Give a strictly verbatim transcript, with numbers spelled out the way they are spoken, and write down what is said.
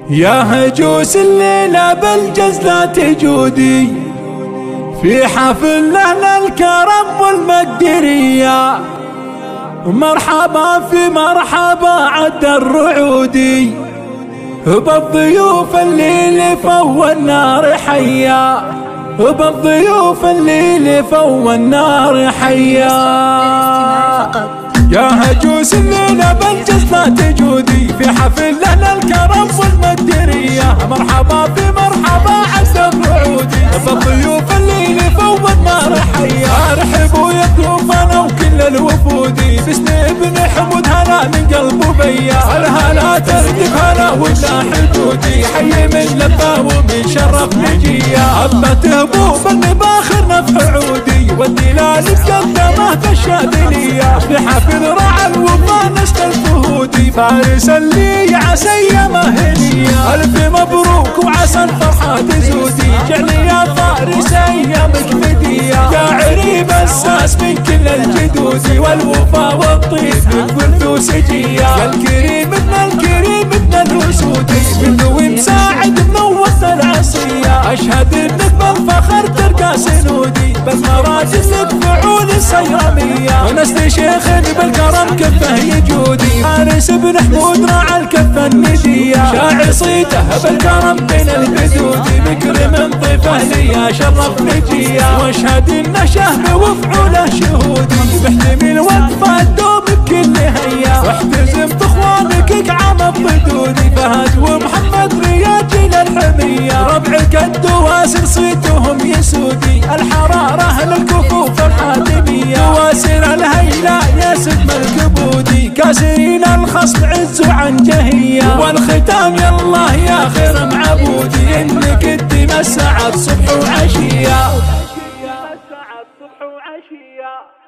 يا هجوس الليلة بالجزلة تجودي في حفل أهل الكرم والمقدرية، مرحبا في مرحبا عد الرعودي بالضيوف اللي لفوا النار حيا، بالضيوف اللي لفوا النار حيا. يا هجوس الليلة بالجزلة تجودي في حفل أهل الكرم والمقدرية، مرحبا في مرحبا عد الرعودي بالضيوف اللي لفوا النار حيا. ارحبوا يا ضيوفنا وكل الوفودي باسم ابن حمود هلا من قلبه بيا، الهلا ترتب هلا ولا حدودي، حي من لبا ومن شرف نجيا. هبت هبوب المباخر نفح عودي والدلال تقدمه في الشاذلية، في حفل رعى الوفا نسل الفهودي فارس اللي عسى مهنية. الف مبروك وعسى الفرحة تزودي، جعلي يا فارس ايامك فدية، يا عريب الساس من كل الجدود والوفا والطيب بكل سجية. يا الكريم ابن الكريم ابن الوسودي بالذوي مساعد منوث العصية، اشهد انك بالفخر ترقى سنودي بالمراجل لك فعول السيرمية، ونسل شيخ بالكرم كفه يجودي فارس بن حمود راعى الكفه الندية، شاعر صيته بالكرم بين البدود بكر من ضيفه لي شرف نجية، واشهد انه شهم وفعوله شهودي بحتمي الوقفه الدوم بكل هيا، واحتزم باخوانك اقعم الضدودي فهد ومحمد رياجي للحميه، ربعك الدواسر صيتهم يسودي الحراره للكفوف الحاتميه، دواسر الهيلا يا سدم الكبودي كاسرين الخصم عز عن جهيه، والختام يالله يا خير معبودي انك تمسعد صبح وعشيه.